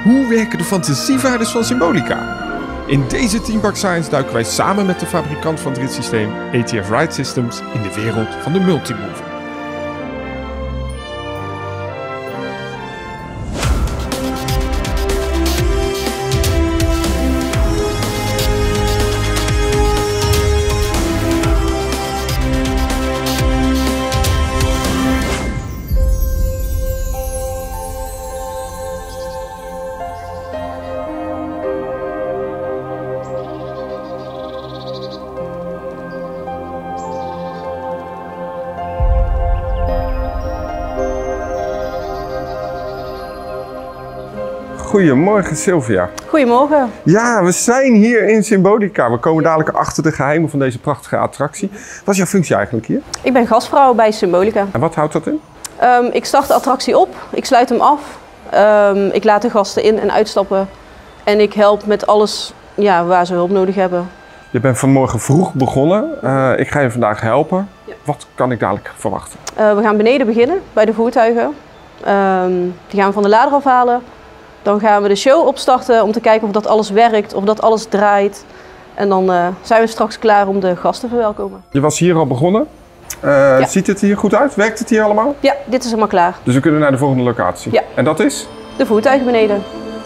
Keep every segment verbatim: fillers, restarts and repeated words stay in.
Hoe werken de fantasievaarders van Symbolica? In deze Team Park Science duiken wij samen met de fabrikant van het ritssysteem A T F Ride Systems in de wereld van de Multimover. Goedemorgen Sylvia. Goedemorgen. Ja, we zijn hier in Symbolica. We komen dadelijk achter de geheimen van deze prachtige attractie. Wat is jouw functie eigenlijk hier? Ik ben gastvrouw bij Symbolica. En wat houdt dat in? Um, ik start de attractie op, ik sluit hem af, um, ik laat de gasten in en uitstappen en ik help met alles ja, waar ze hulp nodig hebben. Je bent vanmorgen vroeg begonnen. Uh, ik ga je vandaag helpen. Ja. Wat kan ik dadelijk verwachten? Uh, we gaan beneden beginnen bij de voertuigen. Um, die gaan we van de lader afhalen. Dan gaan we de show opstarten om te kijken of dat alles werkt, of dat alles draait. En dan uh, zijn we straks klaar om de gasten te verwelkomen. Je was hier al begonnen. Uh, ja. Ziet het hier goed uit? Werkt het hier allemaal? Ja, dit is helemaal klaar. Dus we kunnen naar de volgende locatie? Ja. En dat is? De voertuigen beneden.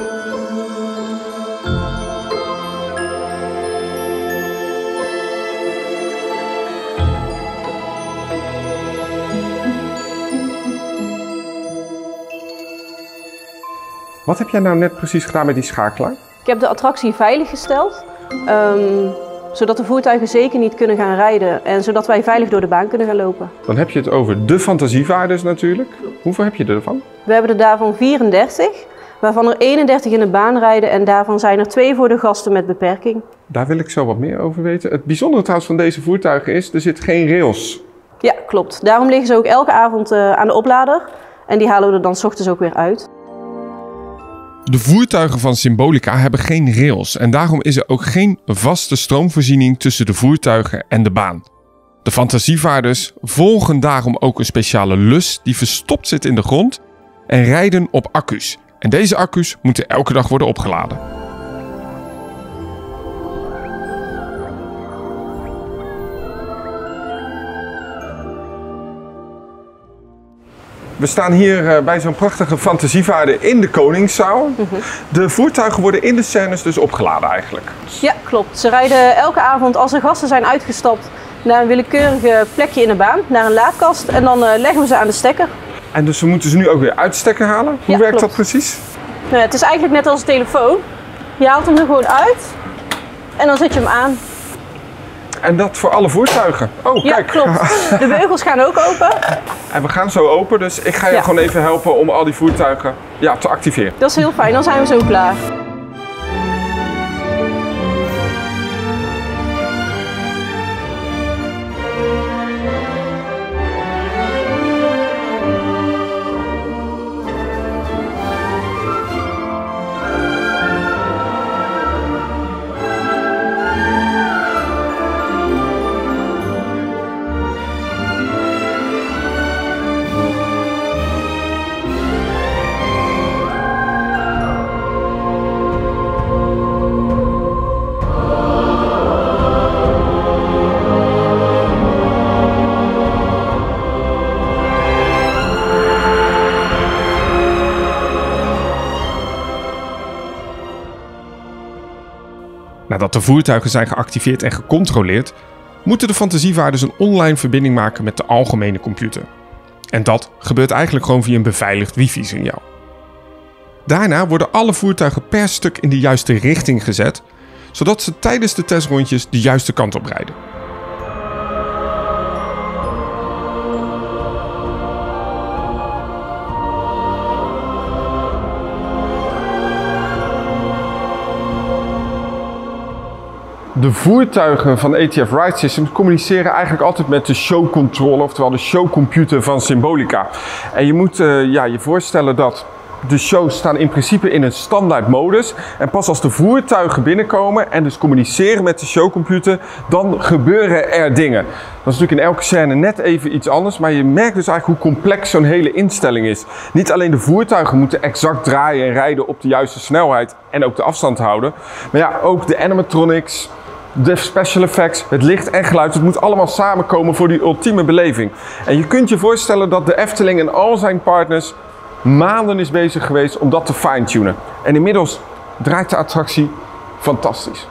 Wat heb jij nou net precies gedaan met die schakelaar? Ik heb de attractie veilig gesteld, um, zodat de voertuigen zeker niet kunnen gaan rijden en zodat wij veilig door de baan kunnen gaan lopen. Dan heb je het over de fantasievaarders natuurlijk. Hoeveel heb je ervan? We hebben er daarvan vierendertig, waarvan er eenendertig in de baan rijden en daarvan zijn er twee voor de gasten met beperking. Daar wil ik zo wat meer over weten. Het bijzondere trouwens van deze voertuigen is, er zit geen rails. Ja, klopt. Daarom liggen ze ook elke avond uh, aan de oplader en die halen we er dan 's ochtends ook weer uit. De voertuigen van Symbolica hebben geen rails en daarom is er ook geen vaste stroomvoorziening tussen de voertuigen en de baan. De fantasievaarders volgen daarom ook een speciale lus die verstopt zit in de grond en rijden op accu's. En deze accu's moeten elke dag worden opgeladen. We staan hier uh, bij zo'n prachtige fantasievaarder in de Koningszaal. Mm-hmm. De voertuigen worden in de scènes dus opgeladen eigenlijk. Ja, klopt. Ze rijden elke avond als de gasten zijn uitgestapt naar een willekeurig plekje in de baan, naar een laadkast en dan uh, leggen we ze aan de stekker. En dus we moeten ze nu ook weer uit de stekker halen? Hoe ja, werkt klopt. dat precies? Nou, het is eigenlijk net als een telefoon. Je haalt hem er gewoon uit en dan zet je hem aan. En dat voor alle voertuigen? Oh, ja, kijk. Klopt. De beugels gaan ook open. En we gaan zo open, dus ik ga je ja. gewoon even helpen om al die voertuigen ja, te activeren. Dat is heel fijn, dan zijn we zo klaar. Nadat de voertuigen zijn geactiveerd en gecontroleerd, moeten de fantasievaarders een online verbinding maken met de algemene computer. En dat gebeurt eigenlijk gewoon via een beveiligd wifi-signaal. Daarna worden alle voertuigen per stuk in de juiste richting gezet, zodat ze tijdens de testrondjes de juiste kant op rijden. De voertuigen van A T F Ride Systems communiceren eigenlijk altijd met de showcontroller, oftewel de showcomputer van Symbolica. En je moet uh, ja, je voorstellen dat De shows staan in principe in een standaard modus. En pas als de voertuigen binnenkomen en dus communiceren met de showcomputer, dan gebeuren er dingen. Dat is natuurlijk in elke scène net even iets anders, maar je merkt dus eigenlijk hoe complex zo'n hele instelling is. Niet alleen de voertuigen moeten exact draaien en rijden op de juiste snelheid en ook de afstand houden. Maar ja, ook de animatronics, de special effects, het licht en geluid, het moet allemaal samenkomen voor die ultieme beleving. En je kunt je voorstellen dat de Efteling en al zijn partners maanden is bezig geweest om dat te fine-tunen. En inmiddels draait de attractie fantastisch.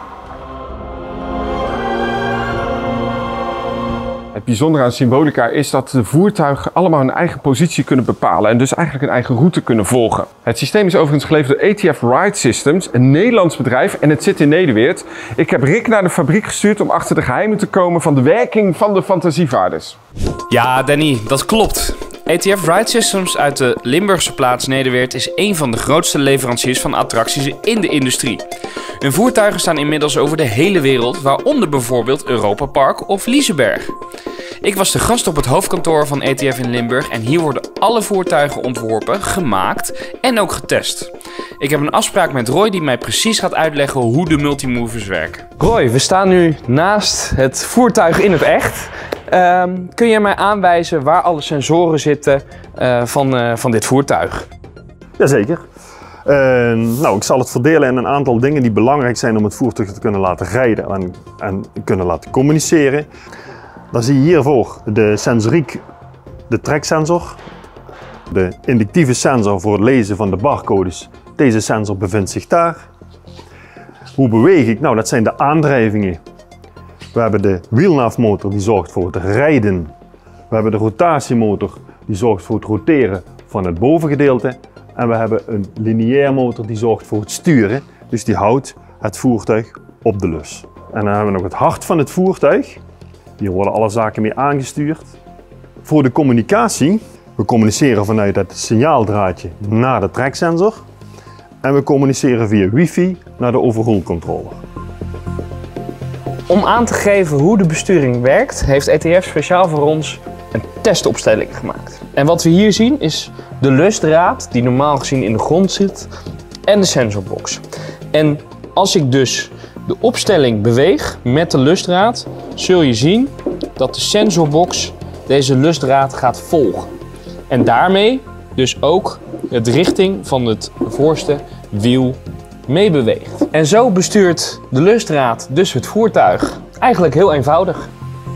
Het bijzondere aan Symbolica is dat de voertuigen allemaal hun eigen positie kunnen bepalen en dus eigenlijk een eigen route kunnen volgen. Het systeem is overigens geleverd door A T F Ride Systems, een Nederlands bedrijf, en het zit in Nederweert. Ik heb Rick naar de fabriek gestuurd om achter de geheimen te komen van de werking van de fantasievaarders. Ja, Danny, dat klopt. A T F Ride Systems uit de Limburgse plaats Nederweert is een van de grootste leveranciers van attracties in de industrie. Hun voertuigen staan inmiddels over de hele wereld, waaronder bijvoorbeeld Europa Park of Liseberg. Ik was de gast op het hoofdkantoor van A T F in Limburg en hier worden alle voertuigen ontworpen, gemaakt en ook getest. Ik heb een afspraak met Roy die mij precies gaat uitleggen hoe de multimovers werken. Roy, we staan nu naast het voertuig in het echt. Um, kun je mij aanwijzen waar alle sensoren zitten uh, van, uh, van dit voertuig? Jazeker. Uh, nou, ik zal het verdelen in een aantal dingen die belangrijk zijn om het voertuig te kunnen laten rijden en, en kunnen laten communiceren. Dan zie je hiervoor de sensoriek, de treksensor, de inductieve sensor voor het lezen van de barcodes. Deze sensor bevindt zich daar. Hoe beweeg ik? Nou, dat zijn de aandrijvingen. We hebben de wielnaafmotor die zorgt voor het rijden. We hebben de rotatiemotor die zorgt voor het roteren van het bovengedeelte. En we hebben een lineair motor die zorgt voor het sturen. Dus die houdt het voertuig op de lus. En dan hebben we nog het hart van het voertuig. Hier worden alle zaken mee aangestuurd. Voor de communicatie, we communiceren vanuit het signaaldraadje naar de treksensor. En we communiceren via wifi naar de overholcontroller. Om aan te geven hoe de besturing werkt, heeft A T F speciaal voor ons een testopstelling gemaakt. En wat we hier zien is de lusdraad die normaal gezien in de grond zit en de sensorbox. En als ik dus de opstelling beweeg met de lusdraad, zul je zien dat de sensorbox deze lusdraad gaat volgen. En daarmee dus ook de richting van het voorste wiel meebeweegt. En zo bestuurt de lusdraad dus het voertuig. Eigenlijk heel eenvoudig.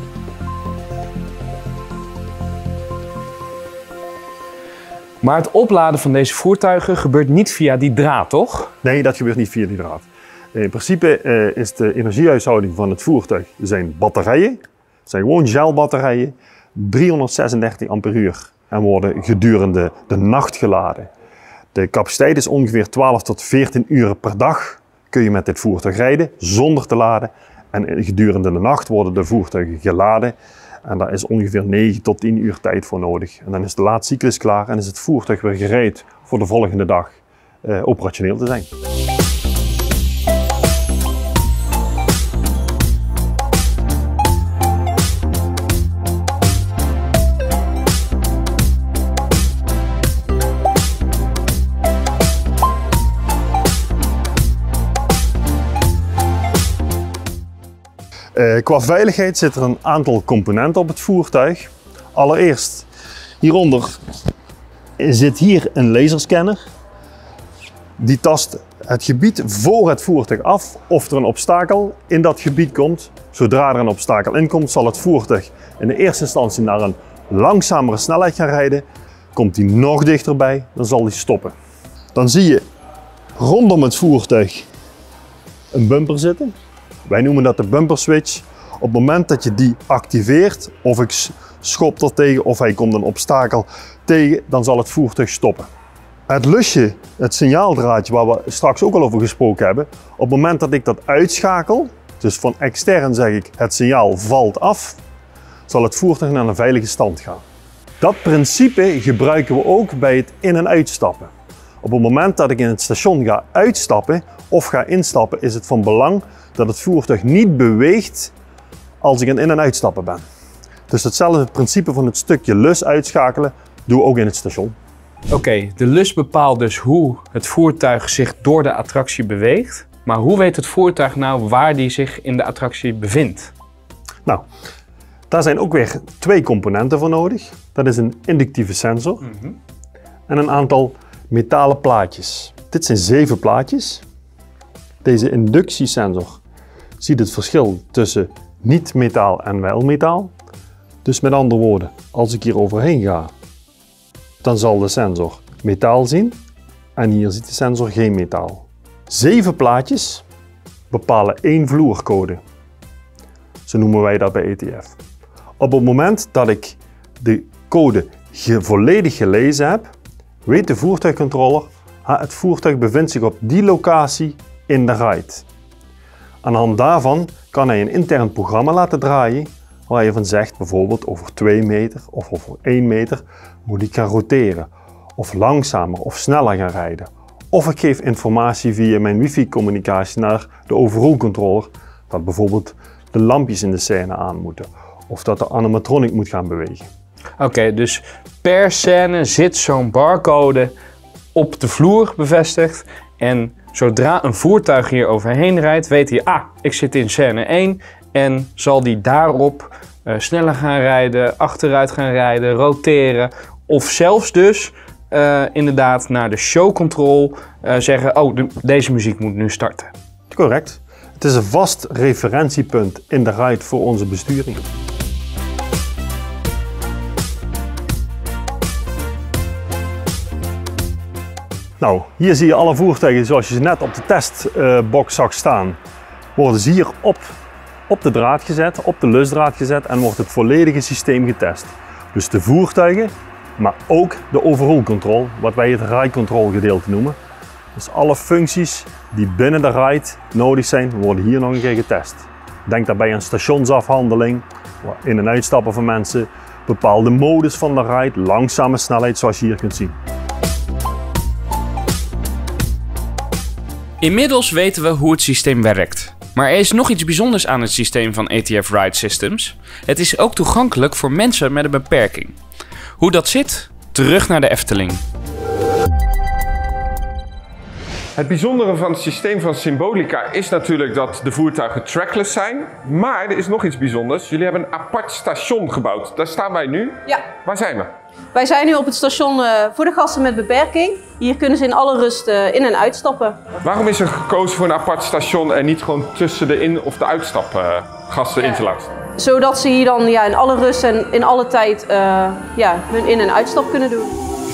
Maar het opladen van deze voertuigen gebeurt niet via die draad, toch? Nee, dat gebeurt niet via die draad. In principe uh, is de energiehuishouding van het voertuig zijn batterijen. Het zijn gewoon gelbatterijen, driehonderdzesendertig ampère en worden gedurende de nacht geladen. De capaciteit is ongeveer twaalf tot veertien uur per dag kun je met dit voertuig rijden zonder te laden. En gedurende de nacht worden de voertuigen geladen en daar is ongeveer negen tot tien uur tijd voor nodig. En dan is de laadcyclus klaar en is het voertuig weer gereed voor de volgende dag uh, operationeel te zijn. Uh, qua veiligheid zit er een aantal componenten op het voertuig. Allereerst, hieronder zit hier een laserscanner. Die tast het gebied voor het voertuig af of er een obstakel in dat gebied komt. Zodra er een obstakel in komt, zal het voertuig in de eerste instantie naar een langzamere snelheid gaan rijden. Komt hij nog dichterbij, dan zal hij stoppen. Dan zie je rondom het voertuig een bumper zitten. Wij noemen dat de bumper switch. Op het moment dat je die activeert, of ik schop er tegen of hij komt een obstakel tegen, dan zal het voertuig stoppen. Het lusje, het signaaldraadje waar we straks ook al over gesproken hebben, op het moment dat ik dat uitschakel, dus van extern zeg ik het signaal valt af, zal het voertuig naar een veilige stand gaan. Dat principe gebruiken we ook bij het in- en uitstappen. Op het moment dat ik in het station ga uitstappen of ga instappen, is het van belang dat het voertuig niet beweegt als ik aan in- en uitstappen ben. Dus hetzelfde principe van het stukje lus uitschakelen doen we ook in het station. Oké, okay, de lus bepaalt dus hoe het voertuig zich door de attractie beweegt. Maar hoe weet het voertuig nou waar die zich in de attractie bevindt? Nou, daar zijn ook weer twee componenten voor nodig. Dat is een inductieve sensor mm-hmm. en een aantal metalen plaatjes. Dit zijn zeven plaatjes. Deze inductiesensor ziet het verschil tussen niet-metaal en wel-metaal. Dus met andere woorden, als ik hier overheen ga, dan zal de sensor metaal zien en hier ziet de sensor geen metaal. Zeven plaatjes bepalen één vloercode. Zo noemen wij dat bij E T F. Op het moment dat ik de code volledig gelezen heb, weet de voertuigcontroller, het voertuig bevindt zich op die locatie in de ride. Aan de hand daarvan kan hij een intern programma laten draaien waar je van zegt, bijvoorbeeld over twee meter of over één meter moet ik gaan roteren of langzamer of sneller gaan rijden. Of ik geef informatie via mijn wifi-communicatie naar de overall controller dat bijvoorbeeld de lampjes in de scène aan moeten of dat de animatronic moet gaan bewegen. Oké, okay, dus per scène zit zo'n barcode op de vloer bevestigd en zodra een voertuig hier overheen rijdt, weet hij, ah, ik zit in scène één en zal die daarop uh, sneller gaan rijden, achteruit gaan rijden, roteren of zelfs dus uh, inderdaad naar de show control uh, zeggen, oh, de, deze muziek moet nu starten. Correct. Het is een vast referentiepunt in de ride voor onze besturing. Nou, hier zie je alle voertuigen zoals je ze net op de testbox zag staan. Worden ze hier op, op de draad gezet, op de lusdraad gezet en wordt het volledige systeem getest. Dus de voertuigen, maar ook de overall control, wat wij het ride control gedeelte noemen. Dus alle functies die binnen de ride nodig zijn, worden hier nog een keer getest. Denk daarbij aan stationsafhandeling, in- en uitstappen van mensen, bepaalde modus van de ride, langzame snelheid zoals je hier kunt zien. Inmiddels weten we hoe het systeem werkt. Maar er is nog iets bijzonders aan het systeem van E T F Ride Systems. Het is ook toegankelijk voor mensen met een beperking. Hoe dat zit? Terug naar de Efteling. Het bijzondere van het systeem van Symbolica is natuurlijk dat de voertuigen trackless zijn. Maar er is nog iets bijzonders. Jullie hebben een apart station gebouwd. Daar staan wij nu. Ja. Waar zijn we? Wij zijn nu op het station uh, voor de gasten met beperking. Hier kunnen ze in alle rust uh, in- en uitstappen. Waarom is er gekozen voor een apart station en niet gewoon tussen de in- of de uitstapgasten uh, in te laten? Zodat ze hier dan ja, in alle rust en in alle tijd uh, ja, hun in- en uitstap kunnen doen.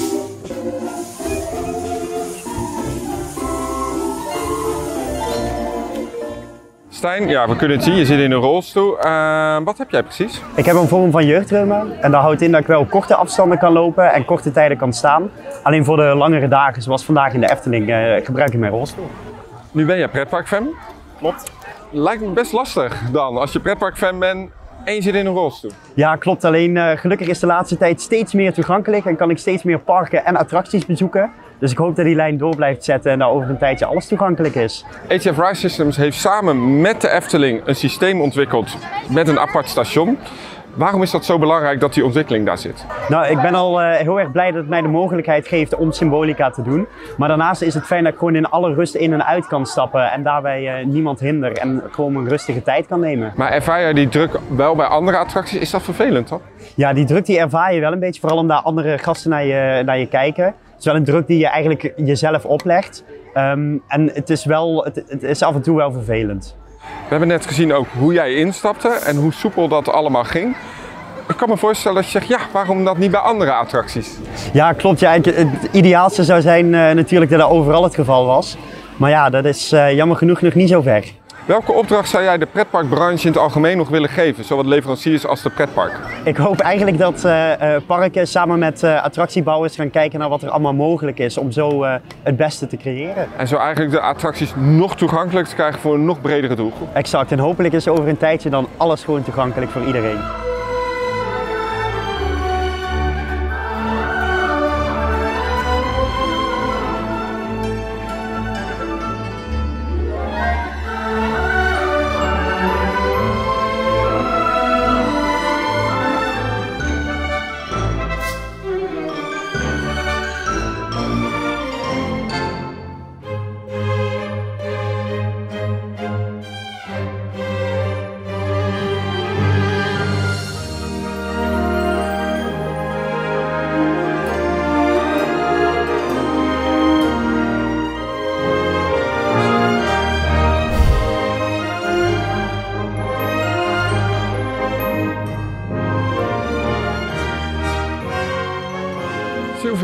Stijn, ja, we kunnen het zien. Je zit in een rolstoel. Uh, wat heb jij precies? Ik heb een vorm van jeugdreuma en dat houdt in dat ik wel korte afstanden kan lopen en korte tijden kan staan. Alleen voor de langere dagen, zoals vandaag in de Efteling, uh, gebruik ik mijn rolstoel. Nu ben je pretparkfan. Klopt. Lijkt me best lastig dan, als je pretparkfan bent en je zit in een rolstoel. Ja, klopt. Alleen uh, gelukkig is de laatste tijd steeds meer toegankelijk en kan ik steeds meer parken en attracties bezoeken. Dus ik hoop dat die lijn door blijft zetten en dat over een tijdje alles toegankelijk is. E T F Ride Systems heeft samen met de Efteling een systeem ontwikkeld met een apart station. Waarom is dat zo belangrijk dat die ontwikkeling daar zit? Nou, ik ben al uh, heel erg blij dat het mij de mogelijkheid geeft om Symbolica te doen. Maar daarnaast is het fijn dat ik gewoon in alle rust in en uit kan stappen en daarbij uh, niemand hinder en gewoon een rustige tijd kan nemen. Maar ervaar je die druk wel bij andere attracties? Is dat vervelend toch? Ja, die druk die ervaar je wel een beetje, vooral omdat andere gasten naar je, naar je kijken. Het is wel een druk die je eigenlijk jezelf oplegt. Um, en het is, wel, het, het is af en toe wel vervelend. We hebben net gezien ook hoe jij instapte en hoe soepel dat allemaal ging. Ik kan me voorstellen dat je zegt, ja, waarom dat niet bij andere attracties? Ja, klopt. Ja, het ideaalste zou zijn uh, natuurlijk dat dat overal het geval was. Maar ja, dat is uh, jammer genoeg nog niet zo ver. Welke opdracht zou jij de pretparkbranche in het algemeen nog willen geven, zowel de leveranciers als de pretpark? Ik hoop eigenlijk dat uh, uh, parken samen met uh, attractiebouwers gaan kijken naar wat er allemaal mogelijk is om zo uh, het beste te creëren. En zo eigenlijk de attracties nog toegankelijk te krijgen voor een nog bredere doelgroep. Exact. En hopelijk is over een tijdje dan alles gewoon toegankelijk voor iedereen.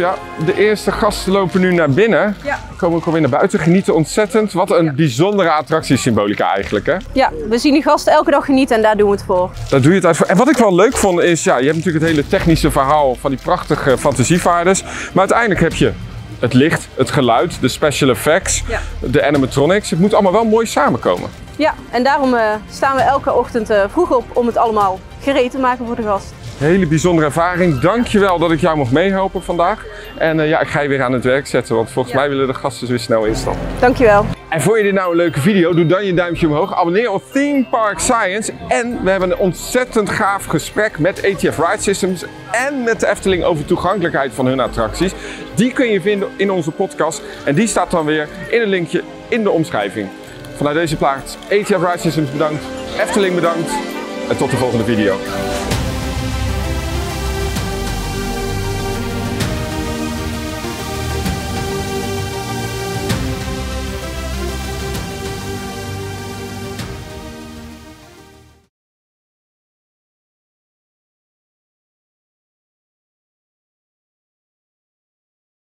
Ja, de eerste gasten lopen nu naar binnen. Ja. Komen ook alweer naar buiten, genieten ontzettend. Wat een bijzondere attractie Symbolica eigenlijk, hè? Ja, we zien die gasten elke dag genieten en daar doen we het voor. Daar doe je het uit voor. En wat ik wel leuk vond is, ja, je hebt natuurlijk het hele technische verhaal van die prachtige fantasievaarders. Maar uiteindelijk heb je het licht, het geluid, de special effects, Ja. de animatronics. Het moet allemaal wel mooi samenkomen. Ja, en daarom uh, staan we elke ochtend uh, vroeg op om het allemaal gereed te maken voor de gast. Hele bijzondere ervaring. Dankjewel dat ik jou mocht meehelpen vandaag. En uh, ja, ik ga je weer aan het werk zetten, want volgens Ja. mij willen de gasten weer snel instappen. Dankjewel. En vond je dit nou een leuke video? Doe dan je duimpje omhoog. Abonneer op Theme Park Science. En we hebben een ontzettend gaaf gesprek met A T F Ride Systems en met de Efteling over toegankelijkheid van hun attracties. Die kun je vinden in onze podcast. En die staat dan weer in een linkje in de omschrijving. Vanuit deze plaats A T F Ride Systems bedankt. Efteling bedankt. En tot de volgende video.